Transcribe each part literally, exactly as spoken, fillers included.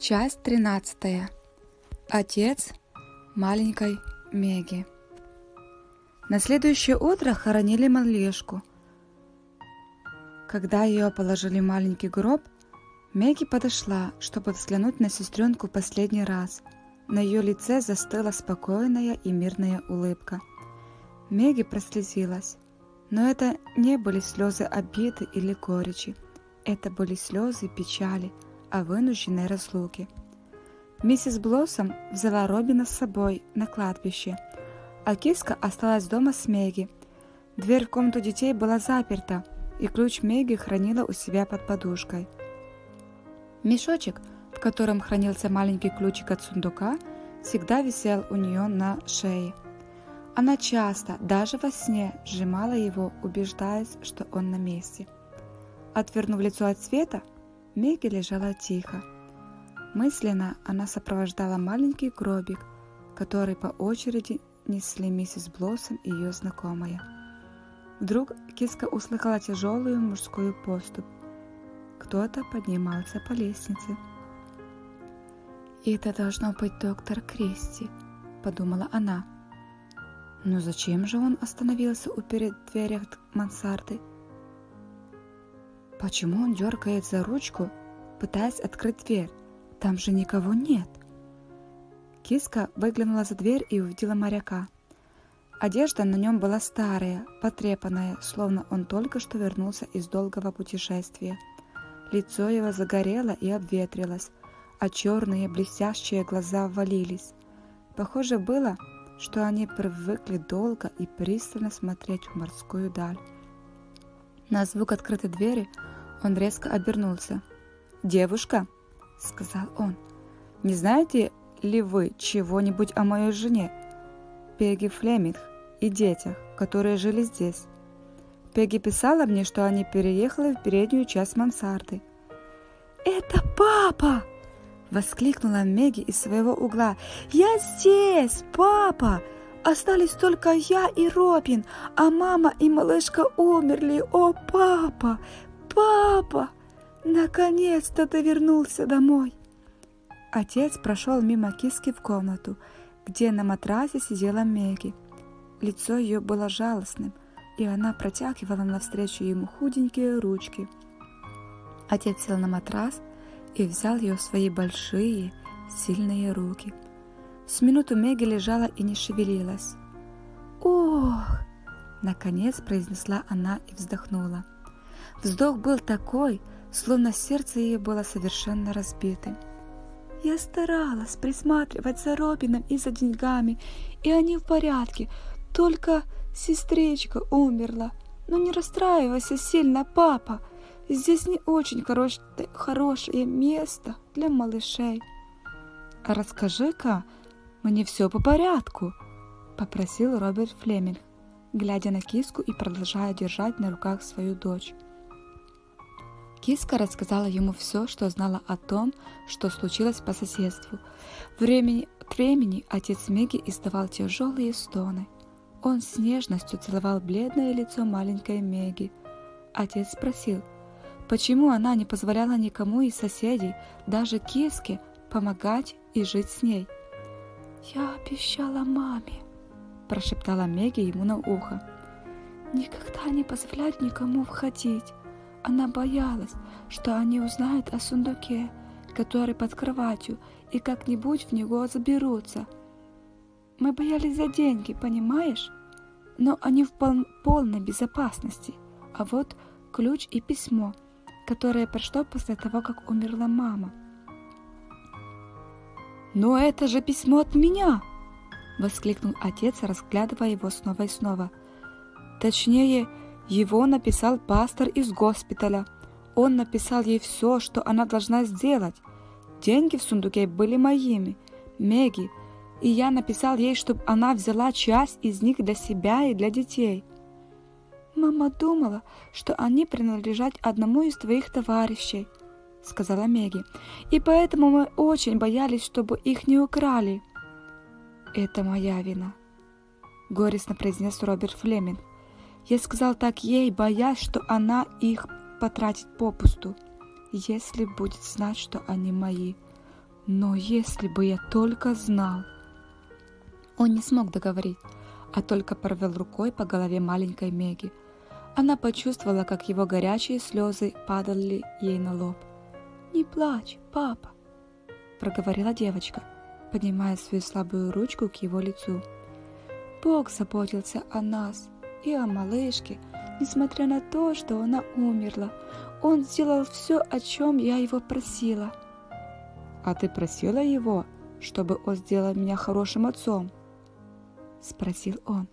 Часть тринадцатая. Отец маленькой Меги. На следующее утро хоронили малышку. Когда ее положили в маленький гроб, Меги подошла, чтобы взглянуть на сестренку в последний раз. На ее лице застыла спокойная и мирная улыбка. Меги прослезилась, но это не были слезы обиды или горечи. Это были слезы печали о вынужденной разлуке. Миссис Блоссом взяла Робина с собой на кладбище, а киска осталась дома с Меги. Дверь в комнату детей была заперта, и ключ Меги хранила у себя под подушкой. Мешочек, в котором хранился маленький ключик от сундука, всегда висел у нее на шее. Она часто, даже во сне, сжимала его, убеждаясь, что он на месте. Отвернув лицо от света, Меги лежала тихо. Мысленно она сопровождала маленький гробик, который по очереди несли миссис Блоссом и ее знакомые. Вдруг киска услыхала тяжелую мужскую поступь. Кто-то поднимался по лестнице. «Это должно быть доктор Кристи», — подумала она. «Но зачем же он остановился у перед дверях мансарды? Почему он дергает за ручку, пытаясь открыть дверь? Там же никого нет». Киска выглянула за дверь и увидела моряка. Одежда на нем была старая, потрепанная, словно он только что вернулся из долгого путешествия. Лицо его загорело и обветрилось, а черные блестящие глаза ввалились. Похоже было, что они привыкли долго и пристально смотреть в морскую даль. На звук открытой двери он резко обернулся. «Девушка», — сказал он, — «не знаете ли вы чего-нибудь о моей жене, Пегги Флеминг, и детях, которые жили здесь? Пегги писала мне, что они переехали в переднюю часть мансарды». «Это папа!» — воскликнула Меги из своего угла. «Я здесь, папа! Остались только я и Робин, а мама и малышка умерли. О, папа! Папа! Наконец-то ты вернулся домой!» Отец прошел мимо киски в комнату, где на матрасе сидела Меги. Лицо ее было жалостным, и она протягивала навстречу ему худенькие ручки. Отец сел на матрас и взял ее в свои большие, сильные руки. С минуту Меги лежала и не шевелилась. «Ох!» — наконец произнесла она и вздохнула. Вздох был такой, словно сердце ее было совершенно разбитым. «Я старалась присматривать за Робином и за деньгами, и они в порядке, только сестричка умерла. Но не расстраивайся сильно, папа, здесь не очень хорош... хорошее место для малышей». «Расскажи-ка мне все по порядку», — попросил Роберт Флеминг, глядя на киску и продолжая держать на руках свою дочь. Киска рассказала ему все, что знала о том, что случилось по соседству. Времени от времени отец Меги издавал тяжелые стоны. Он с нежностью целовал бледное лицо маленькой Меги. Отец спросил, почему она не позволяла никому из соседей, даже киске, помогать и жить с ней. «Я обещала маме», — прошептала Меги ему на ухо, «никогда не позволять никому входить. Она боялась, что они узнают о сундуке, который под кроватью, и как-нибудь в него заберутся. Мы боялись за деньги, понимаешь? Но они в пол- полной безопасности. А вот ключ и письмо, которое пришло после того, как умерла мама». «Но это же письмо от меня!» — воскликнул отец, разглядывая его снова и снова. «Точнее, его написал пастор из госпиталя. Он написал ей все, что она должна сделать. Деньги в сундуке были моими, Меги, и я написал ей, чтобы она взяла часть из них для себя и для детей. Мама думала, что они принадлежат одному из твоих товарищей», — сказала Меги, «и поэтому мы очень боялись, чтобы их не украли». «Это моя вина», — горестно произнес Роберт Флеминг. «Я сказал так ей, боясь, что она их потратит попусту, если будет знать, что они мои. Но если бы я только знал... Он не смог договорить, а только провел рукой по голове маленькой Меги. Она почувствовала, как его горячие слезы падали ей на лоб. «Не плачь, папа», — проговорила девочка, поднимая свою слабую ручку к его лицу. «Бог заботился о нас и о малышке, несмотря на то, что она умерла. Он сделал все, о чем я его просила». «А ты просила его, чтобы он сделал меня хорошим отцом?» — спросил он.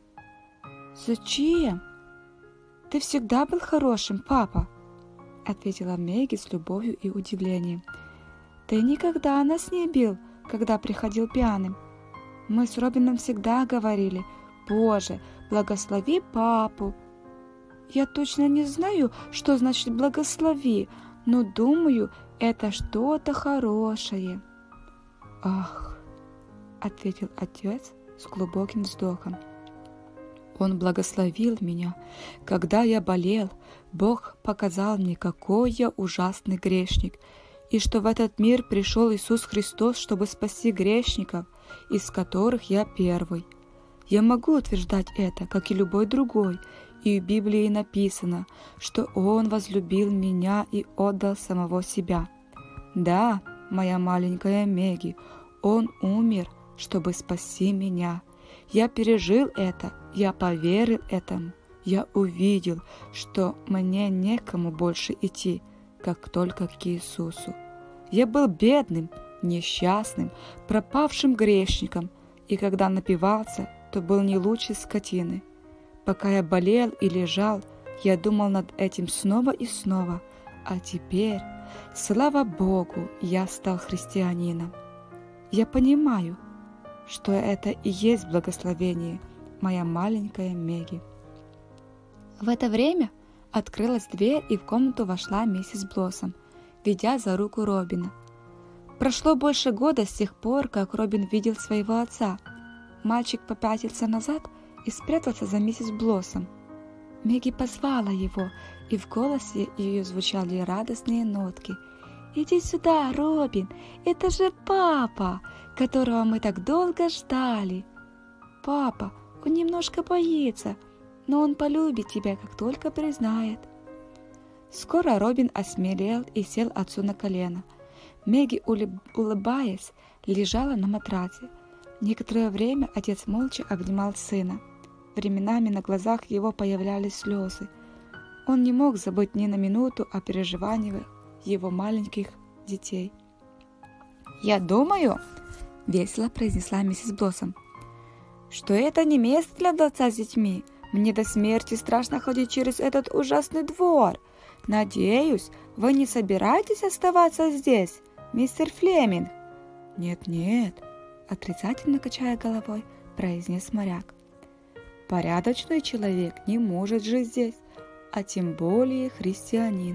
«Зачем? Ты всегда был хорошим, папа», — ответила Меги с любовью и удивлением. «Ты никогда нас не бил, когда приходил пьяным. Мы с Робином всегда говорили: Боже, благослови папу. Я точно не знаю, что значит благослови, но думаю, это что-то хорошее». «Ах», — ответил отец с глубоким вздохом. «Он благословил меня. Когда я болел, Бог показал мне, какой я ужасный грешник, и что в этот мир пришел Иисус Христос, чтобы спасти грешников, из которых я первый. Я могу утверждать это, как и любой другой, и в Библии написано, что Он возлюбил меня и отдал самого себя. Да, моя маленькая Меги, Он умер, чтобы спасти меня. Я пережил это, я поверил этому, я увидел, что мне некому больше идти, как только к Иисусу. Я был бедным, несчастным, пропавшим грешником, и когда напивался, то был не лучше скотины. Пока я болел и лежал, я думал над этим снова и снова, а теперь, слава Богу, я стал христианином. Я понимаю, что это и есть благословение, моя маленькая Меги». В это время открылась дверь, и в комнату вошла миссис Блоссом, ведя за руку Робина. Прошло больше года с тех пор, как Робин видел своего отца. Мальчик попятился назад и спрятался за миссис Блоссом. Меги позвала его, и в голосе ее звучали радостные нотки. «Иди сюда, Робин, это же папа, которого мы так долго ждали. Папа, он немножко боится, но он полюбит тебя, как только признает». Скоро Робин осмелел и сел отцу на колено. Меги, улыбаясь, лежала на матраце. Некоторое время отец молча обнимал сына. Временами на глазах его появлялись слезы. Он не мог забыть ни на минуту о переживаниях его маленьких детей. «Я думаю, — весело произнесла миссис Блоссом, — что это не место для отца с детьми. Мне до смерти страшно ходить через этот ужасный двор. Надеюсь, вы не собираетесь оставаться здесь, мистер Флеминг?» «Нет-нет», — отрицательно качая головой, произнес моряк. «Порядочный человек не может жить здесь, а тем более христианин».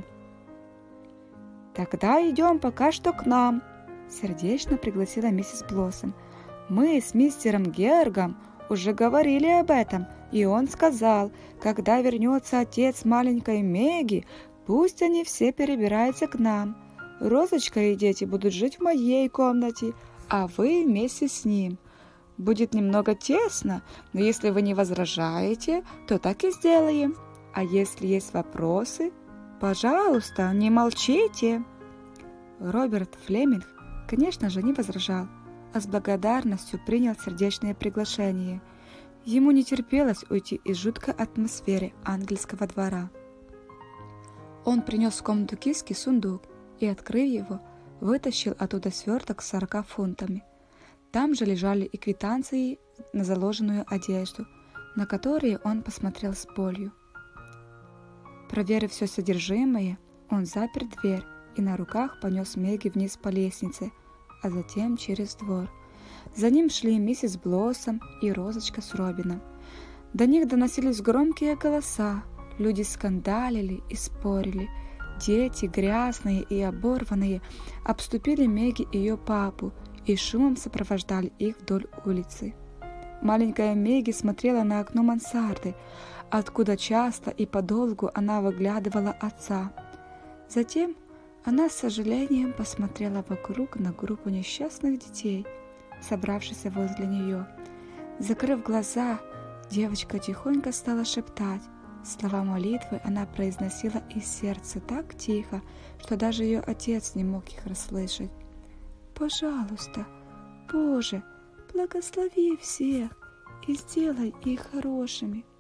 «Тогда идем пока что к нам», — сердечно пригласила миссис Блоссом. «Мы с мистером Гергом уже говорили об этом, и он сказал, когда вернется отец маленькой Меги, пусть они все перебираются к нам. Розочка и дети будут жить в моей комнате, а вы вместе с ним. Будет немного тесно, но если вы не возражаете, то так и сделаем. А если есть вопросы, пожалуйста, не молчите». Роберт Флеминг, конечно же, не возражал, а с благодарностью принял сердечное приглашение. Ему не терпелось уйти из жуткой атмосферы английского двора. Он принес в комнату киски сундук и, открыв его, вытащил оттуда сверток с сорока фунтами. Там же лежали и квитанции на заложенную одежду, на которые он посмотрел с болью. Проверив все содержимое, он запер дверь и на руках понес Меги вниз по лестнице, а затем через двор. За ним шли миссис Блоссом и Розочка с Робином. До них доносились громкие голоса, люди скандалили и спорили. Дети, грязные и оборванные, обступили Меги и ее папу и шумом сопровождали их вдоль улицы. Маленькая Меги смотрела на окно мансарды, откуда часто и подолгу она выглядывала отца. Затем Она с сожалением посмотрела вокруг на группу несчастных детей, собравшихся возле нее. Закрыв глаза, девочка тихонько стала шептать. Слова молитвы она произносила из сердца так тихо, что даже ее отец не мог их расслышать. «Пожалуйста, Боже, благослови всех и сделай их хорошими.